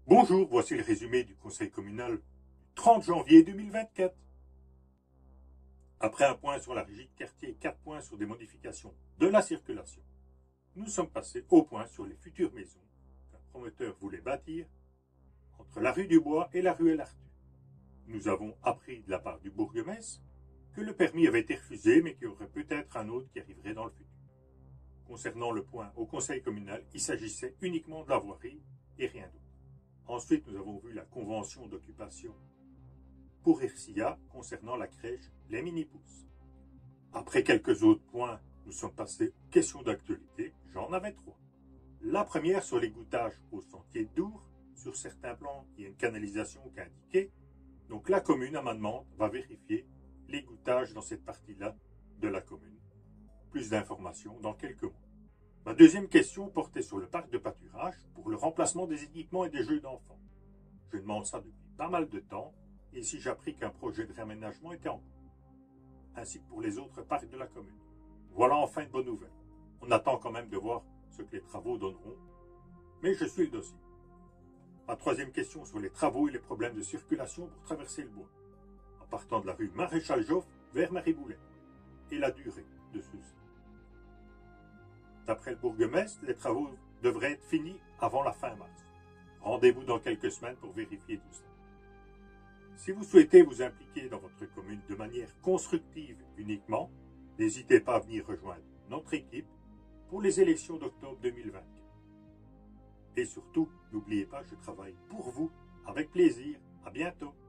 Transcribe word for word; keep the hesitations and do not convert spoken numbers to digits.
Bonjour, voici le résumé du conseil communal du trente janvier deux mille vingt-quatre. Après un point sur la régie de quartier et quatre points sur des modifications de la circulation, nous sommes passés au point sur les futures maisons qu'un promoteur voulait bâtir entre la rue du Bois et la ruelle Arthur. Nous avons appris de la part du bourgmestre que le permis avait été refusé, mais qu'il y aurait peut-être un autre qui arriverait dans le futur. Concernant le point au conseil communal, il s'agissait uniquement de la voirie et rien d'autre. Ensuite, nous avons vu la convention d'occupation pour Ercia concernant la crèche Les Mini-Pousses. Après quelques autres points, nous sommes passés aux questions d'actualité. J'en avais trois. La première sur l'égouttage au sentier de Dour. Sur certains plans, il y a une canalisation qui est indiquée. Donc la commune, à ma demande, va vérifier l'égouttage dans cette partie-là de la commune. Plus d'informations dans quelques mois. Ma deuxième question portait sur le parc de pâturage pour le remplacement des équipements et des jeux d'enfants. Je demande ça depuis pas mal de temps, et ici j'ai appris qu'un projet de réaménagement était en cours, ainsi que pour les autres parcs de la commune. Voilà enfin une bonne nouvelle. On attend quand même de voir ce que les travaux donneront, mais je suis le dossier. Ma troisième question sur les travaux et les problèmes de circulation pour traverser le bois, en partant de la rue Maréchal Joffre vers Mariboulette, et la durée de ceux-ci. D'après le bourgmestre, les travaux devraient être finis avant la fin mars. Rendez-vous dans quelques semaines pour vérifier tout ça. Si vous souhaitez vous impliquer dans votre commune de manière constructive uniquement, n'hésitez pas à venir rejoindre notre équipe pour les élections d'octobre deux mille vingt-quatre. Et surtout, n'oubliez pas, je travaille pour vous avec plaisir. À bientôt.